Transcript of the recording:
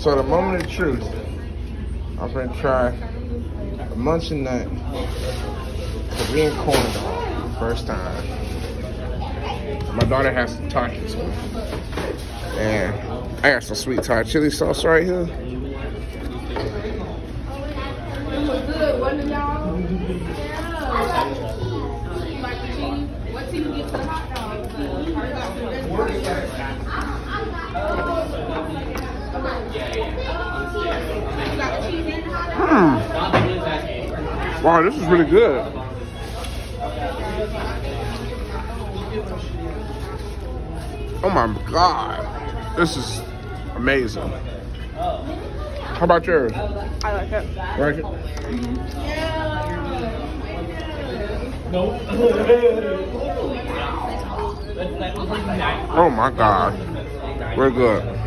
So the moment of truth, I'm gonna try a Munching Nut Korean corn dog. First time. My daughter has to talk it to me. And I got some sweet Thai chili sauce right here. It was good, wasn't it, y'all? Yeah. What team gets the hot dog? Wow, this is really good. Oh my God, this is amazing. How about yours? I like it. Like it? Oh my God, we're good.